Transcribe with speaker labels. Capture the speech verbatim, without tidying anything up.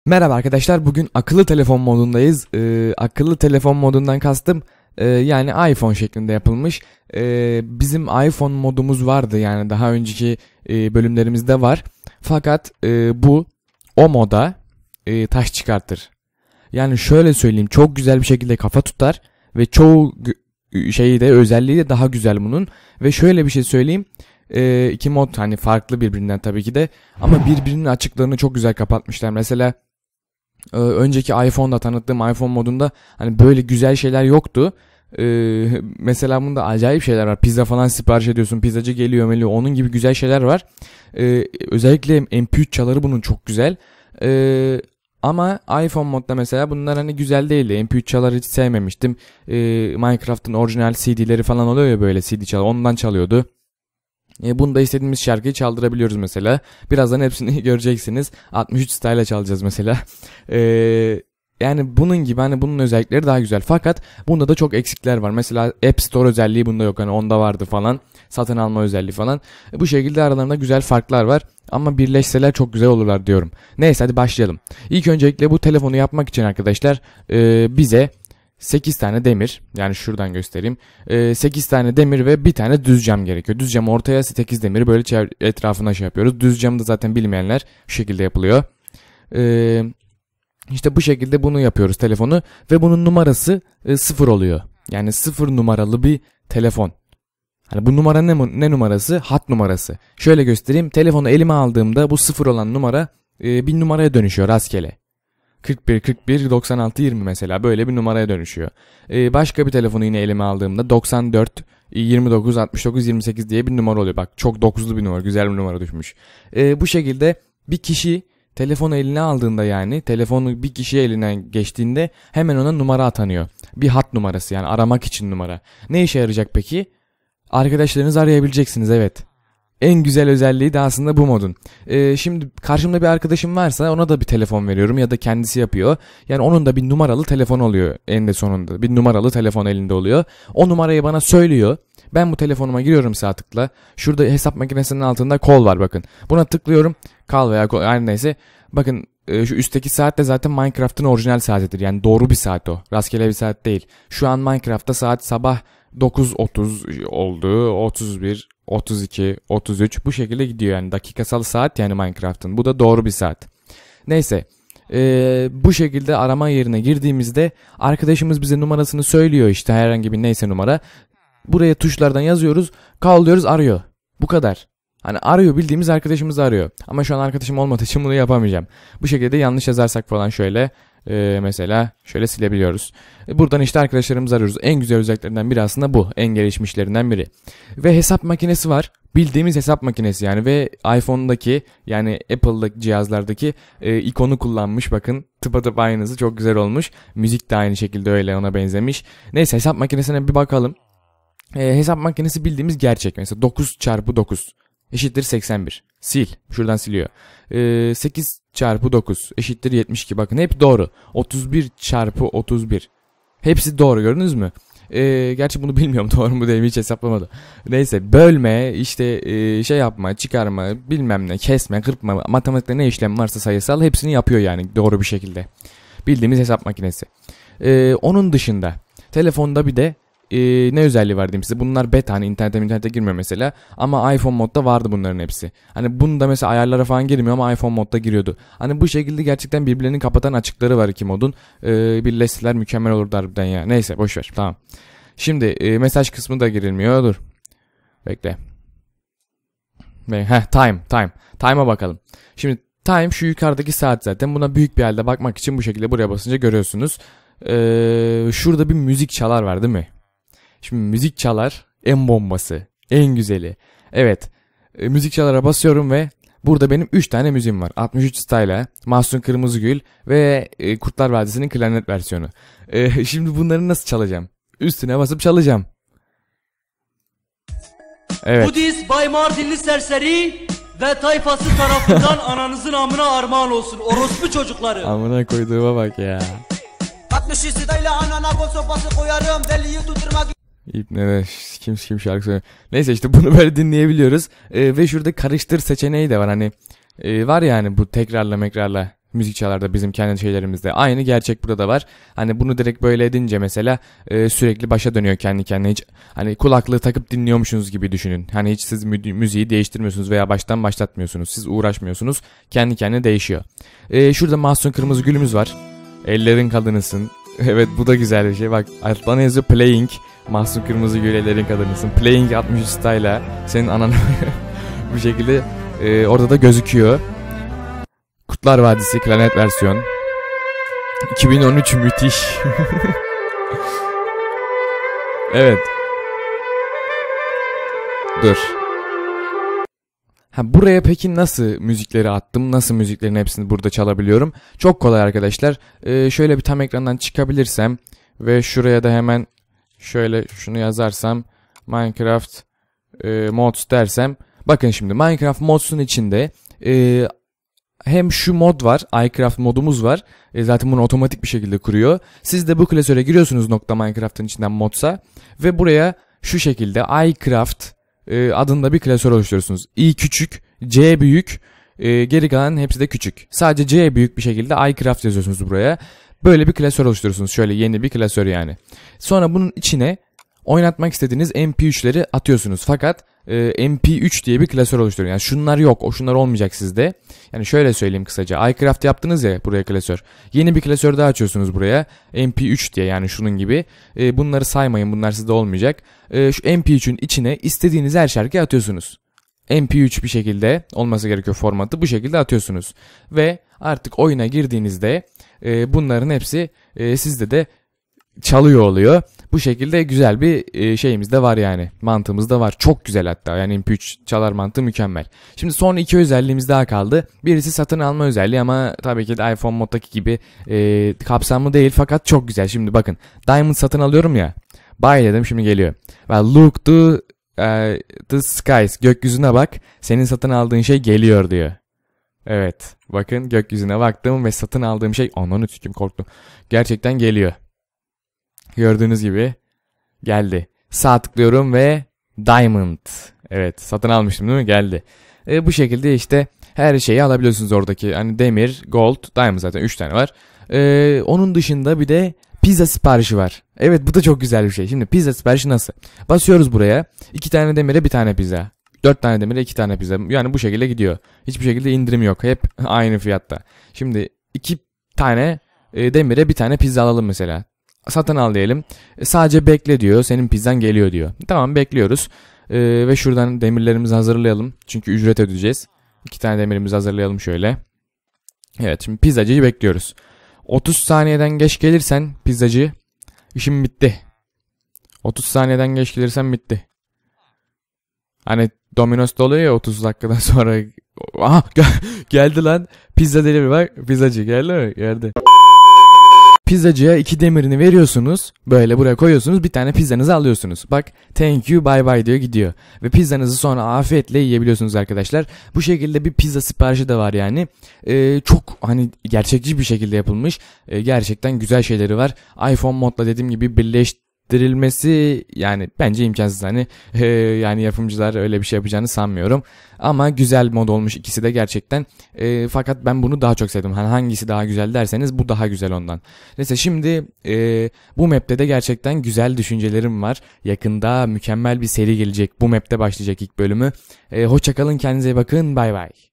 Speaker 1: Merhaba arkadaşlar, bugün akıllı telefon modundayız. Ee, akıllı telefon modundan kastım e, yani iPhone şeklinde yapılmış. Ee, bizim iPhone modumuz vardı, yani daha önceki e, bölümlerimizde var. Fakat e, bu o moda e, taş çıkartır. Yani şöyle söyleyeyim, çok güzel bir şekilde kafa tutar ve çoğu şeyi de özelliği de daha güzel bunun. Ve şöyle bir şey söyleyeyim. E, iki mod hani farklı birbirinden tabii ki de, ama birbirinin açıklarını çok güzel kapatmışlar. Mesela önceki iPhone'da tanıttığım iPhone modunda hani böyle güzel şeyler yoktu. Ee, mesela bunda acayip şeyler var. Pizza falan sipariş ediyorsun, pizzacı geliyor meliyor. Onun gibi güzel şeyler var. Ee, özellikle M P üç çaları bunun çok güzel. Ee, ama iPhone modda mesela bunlar hani güzel değildi. M P üç çaları hiç sevmemiştim. Ee, Minecraft'ın orijinal C D'leri falan oluyor ya, böyle C D çalar. Ondan çalıyordu. E, bunda istediğimiz şarkıyı çaldırabiliyoruz mesela. Birazdan hepsini göreceksiniz. altmış üç style çalacağız mesela. E, yani bunun gibi, hani bunun özellikleri daha güzel. Fakat bunda da çok eksikler var. Mesela App Store özelliği bunda yok. Hani onda vardı falan. Satın alma özelliği falan. E, bu şekilde aralarında güzel farklar var. Ama birleşseler çok güzel olurlar diyorum. Neyse, hadi başlayalım. İlk öncelikle bu telefonu yapmak için arkadaşlar e, bize sekiz tane demir, yani şuradan göstereyim, ee, sekiz tane demir ve bir tane düz cam gerekiyor. Düz cam ortaya, sekiz demiri böyle etrafına şey yapıyoruz. Düz camı da zaten bilmeyenler şu şekilde yapılıyor. Ee, işte bu şekilde bunu yapıyoruz telefonu ve bunun numarası e, sıfır oluyor. Yani sıfır numaralı bir telefon. Hani bu numara ne, ne numarası? Hat numarası. Şöyle göstereyim, telefonu elime aldığımda bu sıfır olan numara e, bir numaraya dönüşüyor rastgele. kırk bir, kırk bir, doksan altı, yirmi mesela böyle bir numaraya dönüşüyor. Ee, başka bir telefonu yine elime aldığımda doksan dört, yirmi dokuz, altmış dokuz, yirmi sekiz diye bir numara oluyor. Bak, çok dokuzlu bir numara, güzel bir numara düşmüş. Ee, bu şekilde bir kişi telefonu eline aldığında, yani telefonu bir kişiye elinden geçtiğinde hemen ona numara atanıyor. Bir hat numarası, yani aramak için numara. Ne işe yarayacak peki? Arkadaşlarınızı arayabileceksiniz, evet. En güzel özelliği de aslında bu modun. Ee, şimdi karşımda bir arkadaşım varsa ona da bir telefon veriyorum ya da kendisi yapıyor. Yani onun da bir numaralı telefon oluyor en de sonunda. Bir numaralı telefon elinde oluyor. O numarayı bana söylüyor. Ben bu telefonuma giriyorum sağ tıkla. Şurada hesap makinesinin altında call var, bakın. Buna tıklıyorum. Call veya call, yani neyse. Bakın şu üstteki saat de zaten Minecraft'ın orijinal saatidir. Yani doğru bir saat o. Rastgele bir saat değil. Şu an Minecraft'ta saat sabah dokuz otuz oldu. otuz bir, otuz iki, otuz üç bu şekilde gidiyor, yani dakikasal saat, yani Minecraft'ın. Bu da doğru bir saat. Neyse. Ee, bu şekilde arama yerine girdiğimizde arkadaşımız bize numarasını söylüyor, işte herhangi bir neyse numara. Buraya tuşlardan yazıyoruz. Call diyoruz, arıyor. Bu kadar. Hani arıyor, bildiğimiz arkadaşımızı arıyor. Ama şu an arkadaşım olmadığı için bunu yapamayacağım. Bu şekilde yanlış yazarsak falan şöyle e, mesela şöyle silebiliyoruz. E, buradan işte arkadaşlarımızı arıyoruz. En güzel özelliklerinden biri aslında bu. En gelişmişlerinden biri. Ve hesap makinesi var. Bildiğimiz hesap makinesi yani. Ve iPhone'daki, yani Apple'daki cihazlardaki e, ikonu kullanmış. Bakın, tıpatıp aynısı, çok güzel olmuş. Müzik de aynı şekilde öyle, ona benzemiş. Neyse, hesap makinesine bir bakalım. E, hesap makinesi bildiğimiz gerçek. Mesela dokuz çarpı dokuz eşittir seksen bir. Sil. Şuradan siliyor. Ee, sekiz çarpı dokuz eşittir yetmiş iki. Bakın hep doğru. otuz bir çarpı otuz bir. Hepsi doğru, gördünüz mü? Ee, gerçi bunu bilmiyorum, doğru mu değil mi hiç hesaplamadım. Neyse, bölme, işte e, şey yapma, çıkarma, bilmem ne, kesme, kırpma, matematikte ne işlem varsa sayısal hepsini yapıyor yani doğru bir şekilde. Bildiğimiz hesap makinesi. Ee, onun dışında telefonda bir de Ee, ne özelliği var diyeyim size. Bunlar beta, hani internete internete girmiyor mesela. Ama iPhone modda vardı bunların hepsi. Hani bunda mesela ayarlara falan girmiyor ama iPhone modda giriyordu. Hani bu şekilde gerçekten birbirlerini kapatan açıkları var iki modun. Ee, birleşseler mükemmel olurdu harbiden ya. Neyse, boşver, tamam. Şimdi e, mesaj kısmı da girilmiyor. Dur. Bekle. Heh, time time. Time'a bakalım. Şimdi time şu yukarıdaki saat zaten. Buna büyük bir halde bakmak için bu şekilde buraya basınca görüyorsunuz. Ee, şurada bir müzik çalar var değil mi? Şimdi müzik çalar, en bombası, en güzeli. Evet, e, müzik çalara basıyorum ve burada benim üç tane müziğim var. altmış üç Style'a, Mahsun Kırmızıgül ve e, Kurtlar Vadisi'nin klarnet versiyonu. E, şimdi bunları nasıl çalacağım? Üstüne basıp çalacağım. Evet.
Speaker 2: Budist Bay Mardinli serseri ve tayfası tarafından ananızın amına armağan olsun orospu çocukları.
Speaker 1: Amına koyduğuma bak ya.
Speaker 3: altmış üç Style'a anana gol sopası koyarım, deliyi tutturmak.
Speaker 1: İbne kim kim şarkı söylüyor. Neyse, işte bunu böyle dinleyebiliyoruz. Ee, ve şurada karıştır seçeneği de var. Hani e, var yani bu tekrarla mekrarla. Müzik çalar da bizim kendi şeylerimizde. Aynı gerçek burada da var. Hani bunu direkt böyle edince mesela e, sürekli başa dönüyor kendi kendine. Hiç hani kulaklığı takıp dinliyormuşsunuz gibi düşünün. Hani hiç siz mü- müziği değiştirmiyorsunuz veya baştan başlatmıyorsunuz. Siz uğraşmıyorsunuz. Kendi kendine değişiyor. E, şurada Mahsun Kırmızı Gül'ümüz var. Ellerin kadınısın. Evet, bu da güzel bir şey. Bak bana yazıyor playing. Mahsun Kırmızı Gül ellerin kadınısın. Playing altmış üç style'a. Senin ananı bu şekilde e, orada da gözüküyor. Kurtlar Vadisi klarnet versiyon. iki bin on üç müthiş. Evet. Dur. Ha, buraya peki nasıl müzikleri attım? Nasıl müziklerin hepsini burada çalabiliyorum? Çok kolay arkadaşlar. Ee, şöyle bir tam ekrandan çıkabilirsem ve şuraya da hemen şöyle şunu yazarsam Minecraft e, mods dersem, bakın şimdi Minecraft mods'un içinde e, hem şu mod var, iCraft modumuz var. E, zaten bunu otomatik bir şekilde kuruyor. Siz de bu klasöre giriyorsunuz nokta Minecraft'ın içinden modsa ve buraya şu şekilde iCraft e, adında bir klasör oluşturuyorsunuz. I küçük, C büyük, e, geri kalan hepsi de küçük. Sadece C büyük bir şekilde iCraft yazıyorsunuz buraya. Böyle bir klasör oluşturuyorsunuz. Şöyle yeni bir klasör yani. Sonra bunun içine oynatmak istediğiniz M P üçleri atıyorsunuz. Fakat e, M P üç diye bir klasör oluşturuyor. Yani şunlar yok. O şunlar olmayacak sizde. Yani şöyle söyleyeyim kısaca. iCraft yaptınız ya buraya klasör. Yeni bir klasör daha açıyorsunuz buraya. M P üç diye, yani şunun gibi. E, bunları saymayın. Bunlar sizde olmayacak. E, şu M P üçün içine istediğiniz her şarkıyı atıyorsunuz. M P üç bir şekilde olması gerekiyor formatı. Bu şekilde atıyorsunuz. Ve artık oyuna girdiğinizde e, bunların hepsi e, sizde de çalıyor oluyor. Bu şekilde güzel bir e, şeyimiz de var yani. Mantığımız da var. Çok güzel hatta. Yani M P üç çalar mantığı mükemmel. Şimdi son iki özelliğimiz daha kaldı. Birisi satın alma özelliği ama tabii ki de iPhone moddaki gibi e, kapsamlı değil fakat çok güzel. Şimdi bakın. Diamond satın alıyorum ya. Buy dedim, şimdi geliyor. Well, look to uh, the skies. Gökyüzüne bak. Senin satın aldığın şey geliyor diyor. Evet. Bakın gökyüzüne baktım ve satın aldığım şey, ananı tüküm korktum. Gerçekten geliyor. Gördüğünüz gibi geldi. Sağ tıklıyorum ve Diamond. Evet, satın almıştım değil mi? Geldi. E, bu şekilde işte her şeyi alabiliyorsunuz oradaki. Hani demir, gold, diamond, zaten üç tane var. E, onun dışında bir de pizza siparişi var. Evet, bu da çok güzel bir şey. Şimdi pizza siparişi nasıl? Basıyoruz buraya. iki tane demire bir tane pizza. dört tane demire iki tane pizza. Yani bu şekilde gidiyor. Hiçbir şekilde indirim yok. Hep aynı fiyatta. Şimdi iki tane e, demire bir tane pizza alalım mesela. Satın al diyelim. E, sadece bekle diyor. Senin pizzan geliyor diyor. Tamam, bekliyoruz. E, ve şuradan demirlerimizi hazırlayalım. Çünkü ücret ödeyeceğiz. İki tane demirimizi hazırlayalım şöyle. Evet, şimdi pizzacıyı bekliyoruz. otuz saniyeden geç gelirsen pizzacı, işim bitti. otuz saniyeden geç gelirsen bitti. Hani Domino's'ta oluyor ya, otuz dakikadan sonra. Aha, geldi lan. Pizza delivery, bak. Pizzacı geldi mi? Geldi. Pizzacıya iki demirini veriyorsunuz. Böyle buraya koyuyorsunuz. Bir tane pizzanızı alıyorsunuz. Bak, thank you, bye bye diyor, gidiyor. Ve pizzanızı sonra afiyetle yiyebiliyorsunuz arkadaşlar. Bu şekilde bir pizza siparişi de var yani. Ee, çok hani gerçekçi bir şekilde yapılmış. Ee, gerçekten güzel şeyleri var. iPhone modla dediğim gibi birleştirilmesi yani bence imkansız. Hani e, yani yapımcılar öyle bir şey yapacağını sanmıyorum. Ama güzel mod olmuş ikisi de gerçekten. E, fakat ben bunu daha çok sevdim. Hani hangisi daha güzel derseniz bu daha güzel ondan. Neyse, şimdi e, bu map'te de gerçekten güzel düşüncelerim var. Yakında mükemmel bir seri gelecek. Bu map'te başlayacak ilk bölümü. E, hoşça kalın, kendinize iyi bakın. Bay bay.